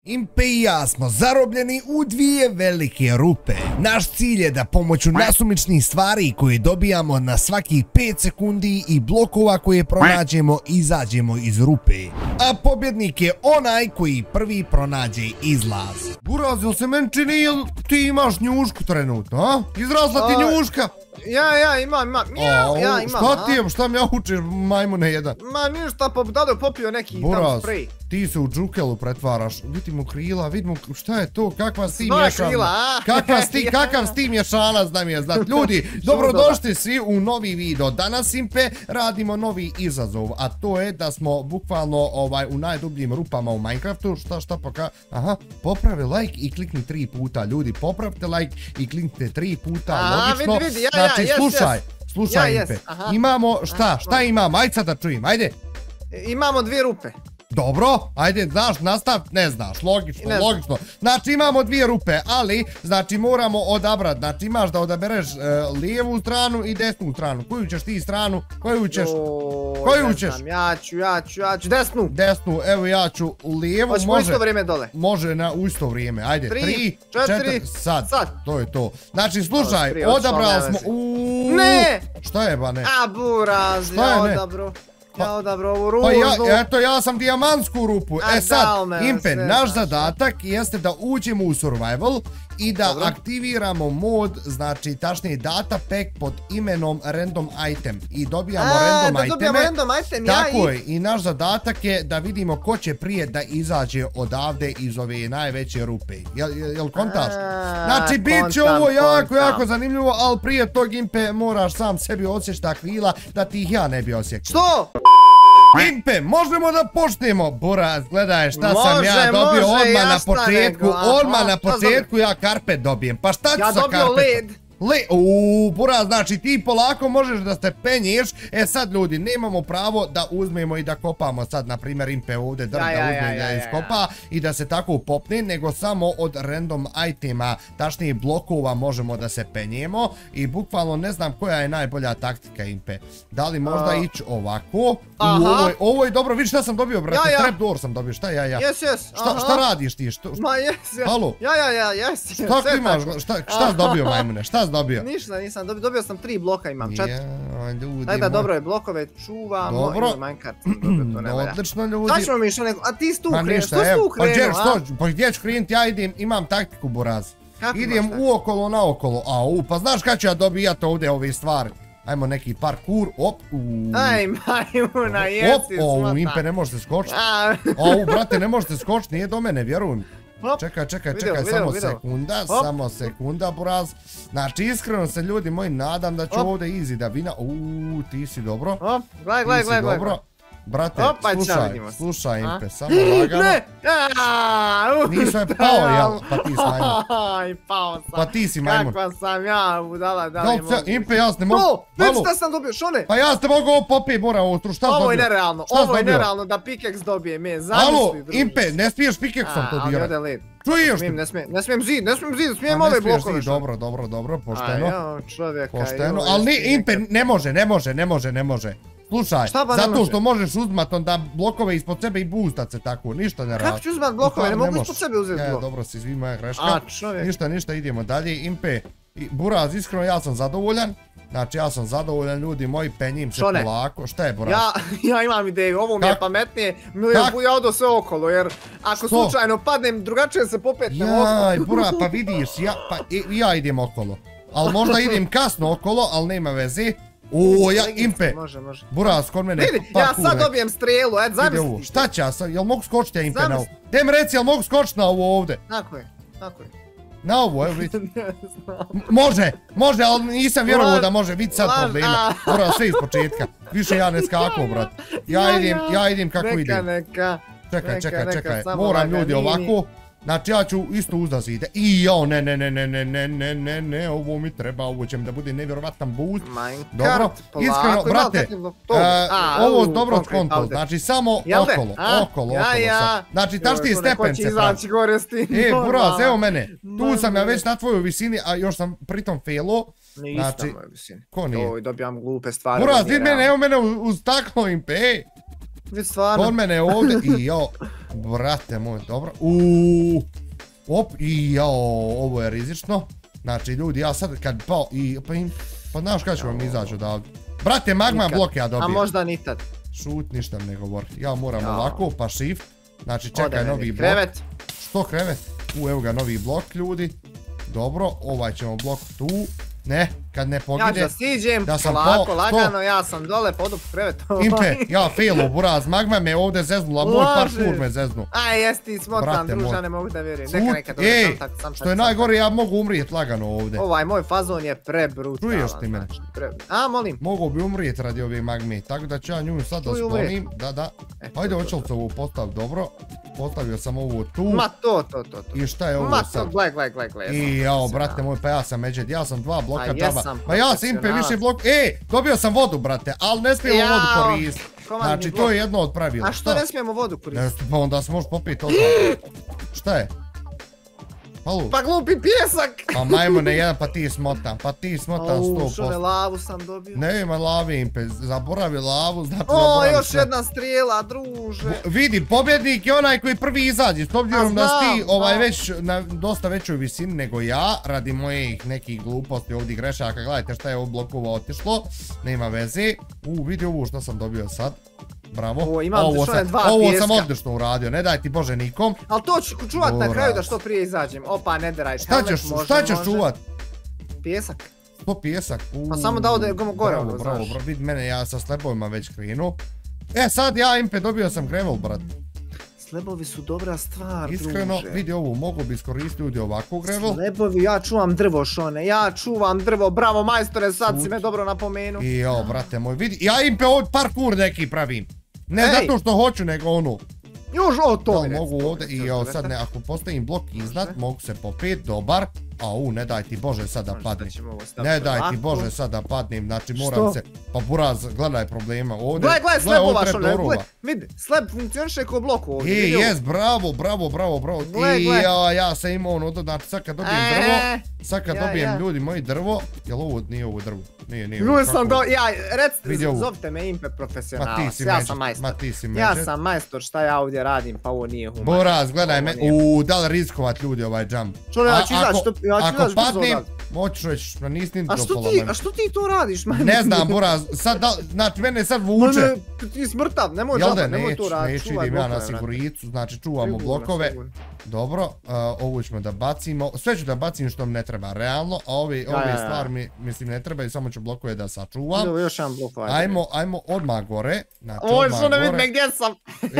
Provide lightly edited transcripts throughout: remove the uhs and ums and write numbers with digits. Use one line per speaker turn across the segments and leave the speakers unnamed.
Impe i ja smo zarobljeni u dvije velike rupe. Naš cilj je da pomoću nasumičnih stvari koje dobijamo na svakih 5 sekundi i blokova koje pronađemo izađemo iz rupe. A pobjednik je onaj koji prvi pronađe izlaz. Buraz, jel se meni čini jel ti imaš njušku trenutno, a? Izrasla ti njuška?
Ja, imam.
Šta mi ja učeš majmune jedan?
Ma ništa, Dado popio neki tam sprej.
Ti se u džukelu pretvaraš, vidimo krila, vidimo šta je to, kakva si
Svoja
mješana.
krila, a?
Kakav si mješanac da mi je znat. Ljudi, dobrodošli svi u novi video. Danas, Impe, radimo novi izazov, a to je da smo bukvalno u najdubljim rupama u Minecraftu. Šta aha, popravi like i klikni 3 puta. Ljudi, popravite like i kliknite 3 puta, logično.
Vidi,
znači, slušaj Impe, imamo šta imamo, ajde sad da čujem, ajde.
Imamo 2 rupe.
Dobro, ajde, znaš, nastav, ne znaš, logično. Znači imamo 2 rupe, ali, znači moramo odabrati, znači imaš da odabereš lijevu stranu i desnu stranu. Koju ćeš ti stranu, koju ćeš?
Ja ću desnu.
Desnu, evo ja ću lijevu, može.
Hoćemo isto vrijeme dole.
Može na isto vrijeme, ajde, 3, 4, sad, to je to. Znači, slušaj, odabrali smo,
ne!
Šta je ba ne?
A buraz, ja odabro ovu ružnu.
Pa eto, ja sam dijamantsku rupu. E sad, Impe, naš zadatak jeste da uđemo u survival i da aktiviramo mod, znači tačnije data pack pod imenom random item i dobijamo random iteme. Tako je, i naš zadatak je da vidimo ko će prije da izađe odavde iz ove najveće rupe. Jel kontaš? Znači bit će ovo jako zanimljivo, ali prije tog, Impe, moraš sam sebi osjeći ta krila da ti ih ja ne bi osjećao.
Što?
Impe, možemo da počnemo. Buraz, gledaj šta sam ja dobio odmah na početku ja karpet dobijem. Pa šta ću sa karpetom?
Ja dobio led.
Buraz, znači ti polako možeš da se penješ. E sad ljudi, nemamo pravo da uzmemo i da kopamo sad, na primjer, Impe ovdje drv da uzme da iskopa i da se tako popne, nego samo od random itema, tačnije blokova možemo da se penjemo i bukvalno ne znam koja je najbolja taktika, Impe. Da li možda ići ovako? Ovo je dobro, vidi šta sam dobio, brate, trapdoor sam dobio, šta ja? Šta radiš ti?
Ma jes.
Halo?
Ja.
Šta ti imaš, šta si dobio, majmune, šta si dobio?
Ništa nisam, dobio sam 3 bloka, imam 4. Daj da, dobro je, blokove čuvamo i Minecraft.
Odlično, ljudi.
Šta ćemo mi što neko, a ti si tu krenuo, što si tu krenuo?
Pa gdje ću krenuti, ja imam taktiku, Buraz. Idem uokolo naokolo, pa znaš kada ću ja dobijati ovdje ove stvari? Ajmo neki parkour,
Aj, majmuna, jesi smata.
Impe, ne možete skočiti. Brate, ne možete skočiti, nije do mene, vjerujem. Čekaj, samo sekunda, Buraz. Znači, iskreno se, ljudi moji, nadam da ću ovdje easy da vina. Ti si dobro.
Gledaj.
Brate, slušaj, Impe, samo lagano.
Ne!
Nisam je pao, jel? Pa ti si majmun.
Pao sam.
Pa ti si majmun.
Kakva sam ja, budala, da li mogu.
Impe, ja se ne mogu.
Već šta sam dobio, što ne?
Pa ja se ne mogu ovo popiti, moram ovo, šta si dobio?
Ovo je nerealno da pickaxe dobijem, zamisli.
Halo, Impe, ne smiješ pickaxom to dirati. Čuješ ti?
Ne smijem zid, smijem ove blokove.
Dobro, pošteno.
Pošteno,
ali Impe, ne može. Slušaj, zato što možeš uzmat onda blokove ispod sebe i boostat se tako, ništa ne radi.
Kako ću uzmat blokove, ne mogu ispod sebe uzeti blok.
Dobro si, svi moja greška. Ništa, idemo dalje. Impe, Buraz, iskreno ja sam zadovoljan. Znači ja sam zadovoljan, ljudi moji, penjim se polako. Šta je, Buraz?
Ja imam ideju, ovo mi je pametnije, ja odo sve okolo, jer ako slučajno padnem, drugačije se popetnem okolo.
Jaj, Buraz, pa vidiš, ja idem okolo. Ali možda idem kasno okolo, ali nema veze. Impe, Buraz, kod mene
vidi, ja sad dobijem strelu, zamisli.
Šta će ja sad, jel mogu skočiti ja, Impe, na ovo? Dem reci, jel mogu skočiti na ovo ovdje?
Tako je.
Na ovo, evo vidite. Može, ali nisam vjerovao da može biti sad problema. Buraz, sve iz početka. Više ja ne skakao, brat. Ja idem kako idem. Čekaj, moram, ljudi, ovako. Znači ja ću isto uzdaziti. Ne, ovo mi treba, ovo će mi da bude nevjerovatan boost. Dobro, iskreno, brate, ovo dobro skontol, znači samo okolo. Znači tačnije stepence. Buraz, evo mene, tu sam ja već na tvojoj visini, a još sam pritom failo.
Nisam na mojoj visini.
Ko nije?
Dobijam glupe stvari.
Buraz, vidi mene, evo mene uz staklo, Impe.
Vidi stvarno.
Kod mene ovdje, i jao, brate moj, dobro. Op, i jao, ovo je rizično. Znači, ljudi, ja sad kad pao, pa znaš kada ću vam izaći odavde. Brate, magma blok ja dobijem.
A možda ni tad.
Šut, ništa ne govori. Ja moram ovako, pa shift. Znači, čekaj novi blok.
Krevet.
Što krevet? Evo ga novi blok, ljudi. Dobro, ovaj ćemo blok tu. Ne, kad ne pogine.
Ja ću da siđem, polako, lagano, ja sam dole, podu po krevetu.
Impe, ja failu, buraz, magma me ovdje zeznula, moj parkour me zeznu.
Aj, jes ti smotan, druža, ne mogu da vjerujem.
Što je najgore, ja mogu umrijet lagano ovdje.
Ovaj moj fazon je prebrutalan.
Čuješ ti mene?
A, molim.
Mogu bi umrijet radi ove magme, tako da ću ja nju sad da sklonim. Da. Ajde, hoću li se ovo postaviti dobro? Postavio sam ovo tu.
Ma to.
I šta je ovo sad?
Gle.
I jao, brate moj, pa ja sam međed, ja sam 2 bloka džaba. Pa ja sam Impe više blok, dobio sam vodu, brate, ali ne smijemo vodu koristiti. Znači, to je jedno od pravila.
A što ne smijemo vodu koristiti?
Pa onda se možeš popiti odmah. Šta je?
Pa glupi pjesak!
Pa majmune jedan, pa ti smotan 100%.
Šone, lavu sam dobio.
Ne ima lavi, Impe, zaboravi lavu, znači
zaboravi sve. Još jedna strijela, druže.
Vidi, pobjednik je onaj koji prvi izađe, s obzirom da si ti već na dosta većoj visini nego ja, radi mojih nekih gluposti ovdje grešaka, gledajte šta je ovo blokova otišlo, nema veze. Vidi ovo što sam dobio sad. Bravo. Ovo sam odlično uradio, ne daj ti Bože nikom.
Ali to ću čuvat na kraju da što prije izađem. Opa, ne deraj.
Šta ćeš čuvat?
Pijesak.
Što pijesak?
Pa samo da ode gore ono,
znaš. Bravo, vidi mene, ja sa slebovima već krenu. Sad ja, Impe, dobio sam gravel, brat.
Slebovi su dobra stvar, druže.
Iskreno, vidi ovo, mogu bi iskoristiti ljudi ovako gravel.
Slebovi, ja čuvam drvo, Šone, ja čuvam drvo, bravo majstore, sad si me dobro napomenu.
I jao, brate moj, vidi, ja Impe ovdje parkour neki pravim. Ne zato što hoću, nego ono.
Još to mi
mogu ovdje i evo sad ne, ako postavim blok iznad, mogu se popet, dobar. Ne daj ti Bože sad da padnem. Ne daj ti Bože sad da padnem, znači moram se, pa buraz, gledaj problema ovdje.
Gledaj slebova Šone, vidi, sleb funkcioniše kao blok ovdje.
Jes, bravo. I ja sam imao ono, znači sad kad dobijem drvo, sad kad dobijem ljudi moji drvo, jel ovo nije ovo drvo? Nije.
Recite, zovite me Impe profesionalac, ja sam majstor. Ja sam majstor, šta ja ovdje radim, pa ovo nije humano.
Buraz, gledaj me, da li rizikovat ljudi ovaj jump?
Šone, ja ću izaći,
ako padnem, moću reći, nisi ni do pola mene.
A što ti to radiš, man?
Ne znam, Buraz, sad, znači mene sad vuče.
Ti smrtav, nemoj to raditi.
Neću, idem ja na siguricu, znači čuvamo blokove. Dobro, ovu ćemo da bacimo, sve ću da bacim što mi ne treba, realno, a ove stvari mislim ne treba i samo ću blokove da sačuvam.
Još jedan blok,
ajmo odmah gore.
Oj, što ne vidim gdje sam.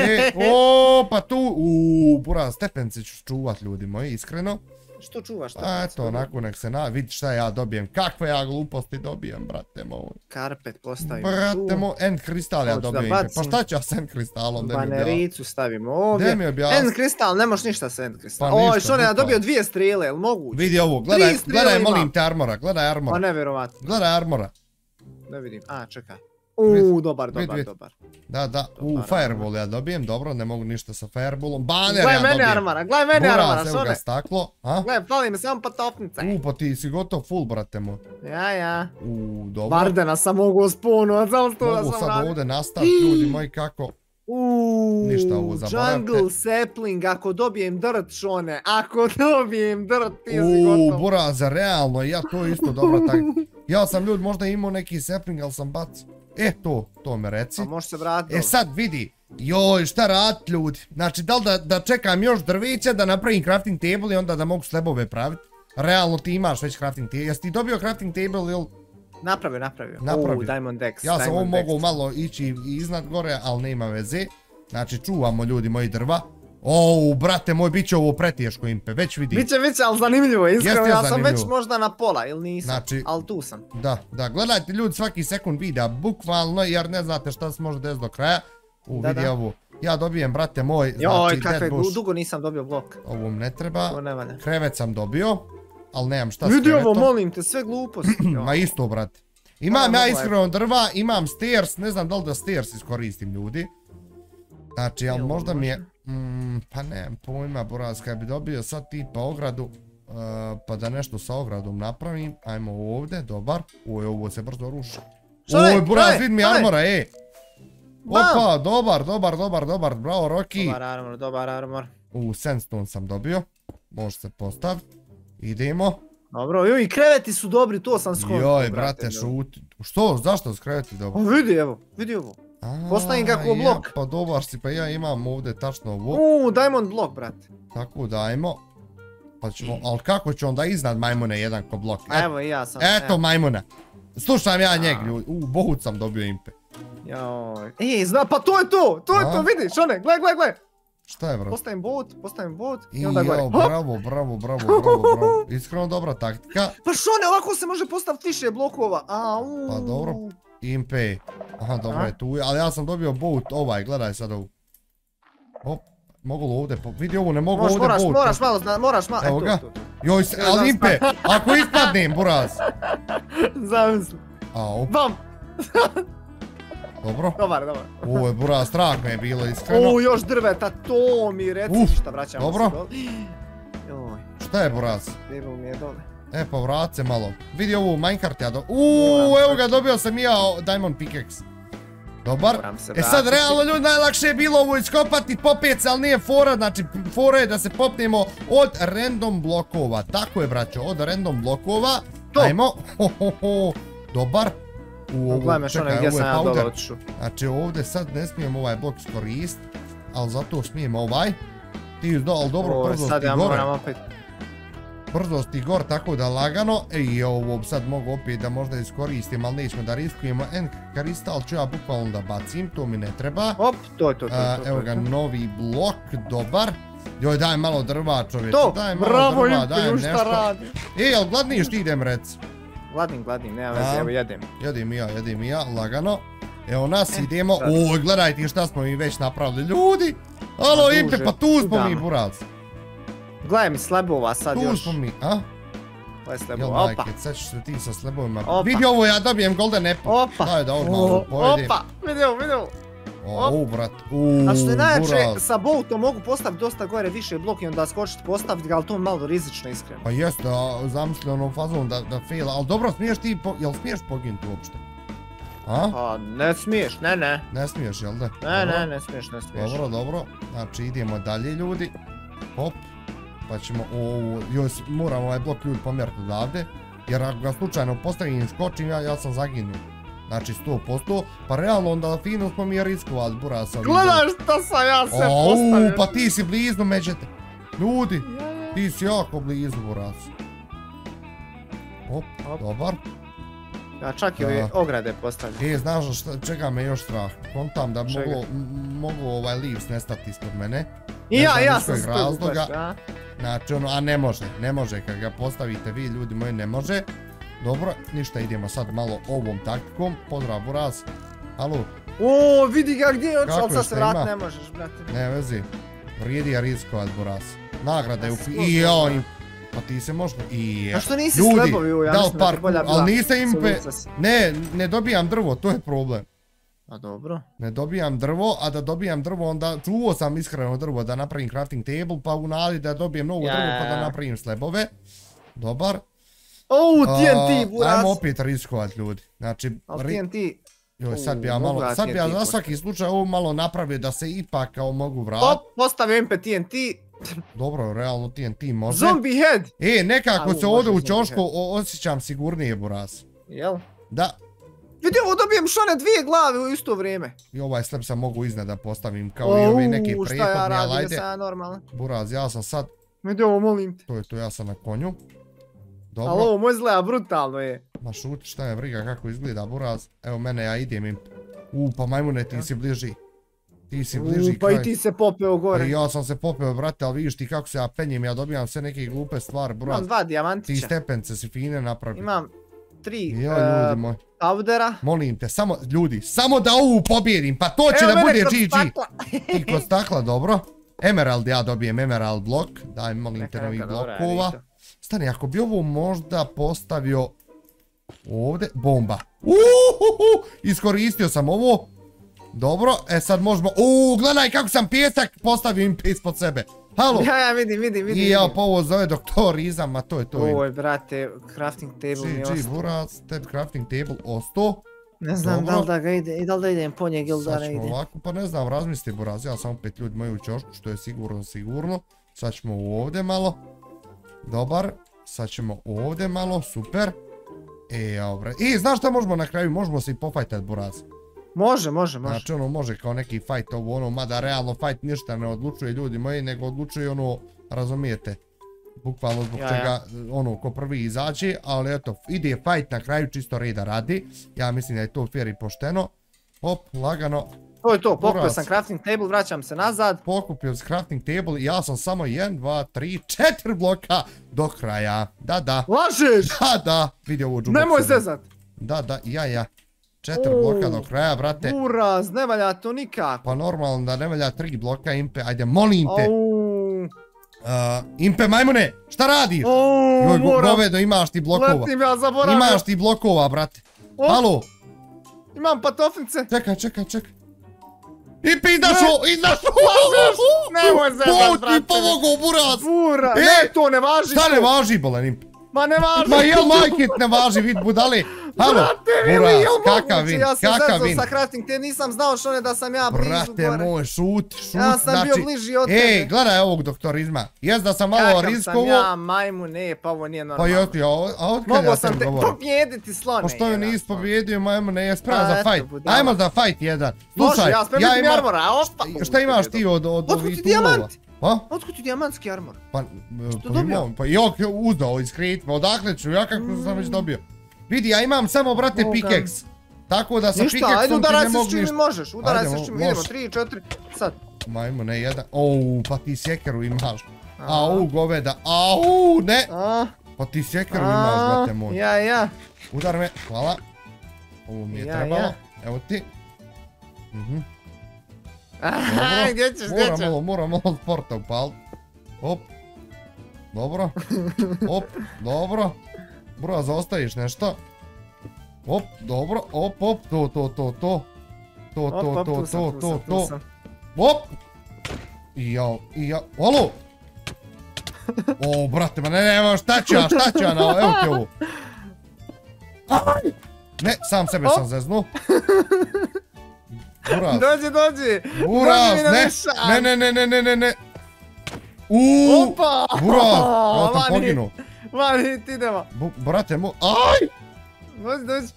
Pa tu, Buraz, stepence ću čuvat ljudi moji, iskreno.
Što čuvaš?
Eto, onako nek se vidi šta ja dobijem, kakve ja gluposti dobijem, brate moj.
Karpet postavim tu.
Brate moj, end kristal ja dobijem. Pa šta ću ja s end kristalom?
Banericu stavim ovdje. End kristal, ne moš ništa s end kristalom. Oj, što ne, ja dobio 2 strijele, jel moguće?
Vidi ovo, gledaj molim te armora, gledaj armora.
Pa nevjerovatno.
Gledaj armora.
Ne vidim, čekaj. Dobar.
Da, fireball ja dobijem, dobro, ne mogu ništa sa fireballom. Baner
ja
dobijem.
Gledaj mene armora,
Buraz, evo ga staklo.
Gledaj, fali mi samo patopnice.
Pa ti si gotov full, brate moj.
Ja.
Dobro.
Bardena sam mogu spunu, samo to da sam
mogu sad ovdje nastaviti, ljudi moji, kako. Ništa ovo zaboravite.
Jungle sapling, ako dobijem dirt, Šone, ako dobijem dirt, ti si gotov.
Buraz, realno, ja to isto dobro tako. Ja sam ljudi možda imao neki sapling, ali sam bacio. To me reci.
A može se vratiti.
Sad vidi. Joj, šta radit ljudi? Znači, da li da čekam još drviće, da napravim crafting table i onda da mogu slebove praviti? Realno ti imaš već crafting table. Jesi ti dobio crafting table ili...
Napravio. Diamond X.
Ja sam ovo mogao malo ići iznad gore, ali nema veze. Znači, čuvamo ljudi moji drva. Brate moj, bit će ovo preteško, Impe, već vidi.
Biće, ali zanimljivo, iskreno, ja sam već možda na pola, ili nisam, ali tu sam.
Da, gledajte ljudi svaki sekund videa, bukvalno, jer ne znate šta se može desiti do kraja. Vidi ovo, ja dobijem, brate moj,
znači, kakve, dugo nisam dobio blok.
Ovo ne treba, krevet sam dobio, ali nemam šta s
krevetom.
krevetom.
Vidi ovo, molim te, sve gluposti.
Ma isto, brate. Imam ja iskreno drva, imam stairs, ne znam da li da stairs iskoristim ljudi. Znači, ali možda mi je... Pa nemam pojma, Buraz, kad bi dobio sad tipa ogradu, pa da nešto sa ogradom napravim, ajmo ovdje, dobar. Ovo se brzo ruši. Buraz, vidi mi armora, Opa, dobar, bravo Rocky.
Dobar armor.
Sandstone sam dobio. Može se postaviti. Idemo.
Dobro, joj, i kreveti su dobri, to sam skoro.
Joj, brate, šuti. Što, zašto su kreveti dobri?
Vidi ovo. Postavim kako blok.
Pa dobar si, pa ja imam ovdje tačno ovo.
Diamond blok, brate.
Tako, dajmo. Pa ćemo, ali kako će onda iznad majmune jedan ko blok?
Evo i ja sam.
Eto majmuna. Slušam ja njeg, ljudi. Bohut sam dobio impe.
Joj. Pa to je to, vidiš, one, gle.
Šta je, bro?
Postavim bot i onda gore.
Bravo. Iskreno dobra taktika.
Pa šone, ovako se može postaviti više blokova.
Pa dobro, impe. Aha, dobro je tu, ali ja sam dobio boat gledaj sad ovu. Hop, mogu li ovdje, vidi ovu, ne mogu ovdje boat.
Moraš malo,
evo ga. Joj, ali impe, ako ispadnem, buraz.
Zamisli. Bam!
Dobro.
Dobar.
Ovo je buraz, strah me je bilo iskreno.
Još drveta, to mi reci ništa, vraćamo se dole.
Šta je buraz?
Bilo mi je dole.
Pa vrat se malo. Vidi ovu Minecraft ja evo ga, dobio sam ja Diamond Pickaxe. Dobar. Sad realno ljudi najlakše je bilo ovo iskopati, popet se, ali nije fora, znači fora je da se popnemo od random blokova. Tako je, braćo, od random blokova. Ajmo. Dobar. Čekaj, ovo je powder. Znači ovdje sad ne smijem ovaj blok iskoristiti, ali zato smijem ovaj. Ali dobro, brzost i gor, tako da lagano. I ovo sad mogu opet da možda iskoristim, ali nećemo da riskujemo. Kristal ću ja bukvalno da bacim, to mi ne treba.
Hop, to.
Evo ga, novi blok, dobar. Joj, daj malo drva, čovječe. Daj
malo drva, dajem nešto.
Jel gladniš ti, idem rec?
Gladnim, nema veze, evo jedem.
Jedim i ja, lagano. Evo nas idemo, gledajte šta smo mi već napravili, ljudi! Alo impe, pa tu smo mi, buraz.
Gledaj mi slebova sad još.
Tu smo mi, a?
Ovo je slebova, opa.
Jel, sad ćeš se ti sa slebovima. Vidi ovo, ja dobijem golden apple.
Opa.
Daj da ovo malo pojedim.
Opa, vidi ovo.
Brat,
a što je najjače, sa boltom mogu postaviti dosta gore više blok i onda skočiti postaviti ga, ali to je malo rizično, iskreno.
Pa jeste, zamisli onom fazom da faila, ali dobro, smiješ ti, jel smiješ poginuti uopšte?
Pa ne smiješ, ne.
Ne smiješ, jel da?
Ne smiješ.
Dobro, znači idemo dalje ljudi. Hop, pa ćemo, moramo ovaj blok ljudi pomjeriti odavde, jer ako ga slučajno postavim i skočim, ja sam zaginuo. Znači 100%, pa realno onda fino smo mi riskovali, buraz sam.
Gledaš šta sam ja se postavio.
Pa ti si blizu međete. Ljudi, ti si jako blizu, buraz. Hop, dobar.
Ja čak i ove ograde postavljam.
Znaš čega me još strah? Kontam da mogu ovaj leaves nestati ispod mene.
I ja sam s tog baš,
Znači a ne može, kad ga postavite vi ljudi moji ne može. Dobro, ništa, idemo sad malo ovom taktikom. Pozdrav, buraz. Halo.
Vidi ga gdje je očeo, ali sad se vrat ne možeš, brate.
Ne vezi. Vrijedi je riskovat, buraz. Nagrada je u pa ti se možda...
A što nisi slebovi u, ja mislim da ti bolja bila.
Ali niste impe... Ne dobijam drvo, to je problem.
A dobro.
Ne dobijam drvo, a da dobijam drvo onda... Čuvao sam iskreno drvo da napravim crafting table, pa u nadi da dobijem novo drvo pa da napravim slebove. Dobar.
TNT, buraz!
Ajmo opet riskovat, ljudi. Znači...
Ali TNT...
Joj, sad bi ja za svaki slučaj ovo malo napravio da se ipak kao mogu vratiti.
Hop, postavio MP TNT.
Dobro, realno TNT može.
Zombie head!
Nekako se ovdje u ćošku osjećam sigurnije, buraz.
Jel?
Da.
Vidi ovo, dobijem šone 2 glave u isto vrijeme.
I ovaj slep sam mogu iznad da postavim kao i ovi neki prethodni, ali ajde.
Šta ja radim, normalno.
Buraz, ja sam sad...
Vidi ovo, molim te.
To je to, ja sam na konju. Dobro.
Ali ovo moj izgleda brutalno je.
Ma šuti, šta je briga kako izgleda, buraz. Evo mene, ja idem im. Pa majmune, ti si bliži. Ti si bliži
kraj. Pa i ti se popeo gore.
Ja sam se popeo, brate, ali vidiš ti kako se ja penjem, ja dobijam sve neke glupe stvari, buraz.
Imam 2 dijamantića.
Ti stepence si fine napravi.
Imam 3 powdera.
Molim te, ljudi, samo da ovu pobjedim, pa to će da bude GG. I kod stakla, dobro. Emerald, ja dobijem emerald blok. Daj, molim te, novih blokova. Stani, ako bi ovo možda postavio ovdje, bomba. Iskoristio sam ovo. Dobro, sad možemo, gledaj kako sam pijesak postavio im ispod sebe. Halo.
Ja, vidim.
I ja pa ovo zove doktor Izam, a to je to.
Oj, brate, crafting table mi je ostao.
Buraz, crafting table ostao.
Ne znam da li da ga ide i da li da idem po njeg ili da ne idem.
Sad ćemo ovako, pa ne znam, razmisli Buraz, ja sam opet ljudi moji u ćošku, što je sigurno. Sad ćemo ovdje malo. Dobar, sad ćemo ovdje malo, super. I znaš šta možemo na kraju, možemo se i pofajtat Buraz.
Može.
Znači ono može kao neki fight ovo ono, mada realno fight ništa ne odlučuje ljudi moji, nego odlučuje ono, razumijete. Bukvalno zbog čega ono ko prvi izađe, ali eto, ide fight na kraju čisto reda radi. Ja mislim da je to fair i pošteno. Hop, lagano.
To je to, pokupio sam crafting table, vraćam se nazad.
Pokupio sam crafting table, ja sam samo 1, 2, 3, 4 bloka do kraja. Da.
Lažeš!
Da, vidi ovo džubu.
Nemoj zezat!
Da, ja. 4 bloka do kraja, brate.
Buraz, ne valja to nikako.
Pa normalno da ne valja 3 bloka, Impe, ajde, molim te. Impe, majmune, šta radiš? Govedo, imaš ti blokova.
Letim, ja zaboravim.
Imaš ti blokova, brate. Halo?
Imam patofnice.
Čekaj. Impe, izašao!
Nemoj zezat, brate.
Ti pomogao, Buraz!
Ne, to ne važi.
Šta ne važi, bolan Impe?
Ma ne važi.
Ma jel majkit ne važi, vid budale. Halo, Buraz, kakav vin.
Ja sam zezao sa crafting, te nisam znao što ne da sam ja blizu gore.
Brate moj, šut.
Ja sam bio bliži od tebe.
Ej, gledaj ovog doktorizma. Jes da sam malo riskovo.
Kakav sam ja, majmu, ne, pa ovo nije normalno.
Pa joti, a od kada ja sam govorio?
Mogao sam te pobjediti slone.
Pa što je nis pobjedio, majmu, ne, je spreman za fight. Ajmo za fight jedan. Slušaj,
ja spremim mi armora, opa.
Šta imaš ti od ovih tulova?
Otkud ti dijamantski armor?
Pa imam, pa jok uzdao iz kretima, odakle ću, ja kako sam već dobio. Vidi, ja imam samo, brate, pickaxe. Tako da sa pickaxom ti ne mogu ništa. Ništa, ajde udaraj se s čim mi možeš, udaraj se s čim, idemo, 3, 4, sad. Majmo, ne, jedan, pa ti sjekeru imaš. Goveda, ne. Pa ti sjekeru imaš, brate moj.
Ja.
Udar me, hvala. Ovo mi je trebalo, evo ti.
Gdje ćeš?
Moram malo sporta upal. Hop. Dobro. Dobro. Buraz, ostaviš nešto. Hop, dobro. Hop, to. Hop. I ja. Halo. Brate, ma ne, šta ću ja, evo ti ovo. Ne, sam sebe sam zeznuo. Buraz.
Dođi.
Buraz, ne.
Opa.
Buraz, ja sam poginuo.
Vani, ti idemo.
Brate moj, aj!
Dođi.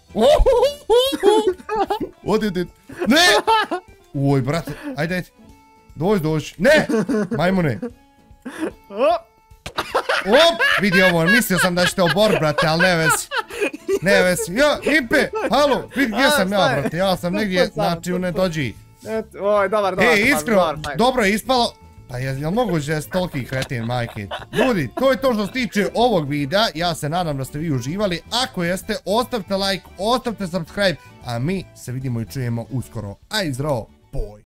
Odi. Ne! Uoj, brate, ajde. Dođi. Ne! Majmune. Op, vidi ovo, mislio sam da ćete obor, brate, ali ne vesi. Ja, Impe, halo, vidi gdje sam ja, brate, ja sam negdje, znači u ne dođi.
Oj, dobar.
Iskreno, dobro je ispalo. Pa jel moguće da je toliki kretin, majke? Ljudi, to je to što se tiče ovog videa, ja se nadam da ste vi uživali. Ako jeste, ostavite like, ostavite subscribe, a mi se vidimo i čujemo uskoro. Aj zdravo, boj!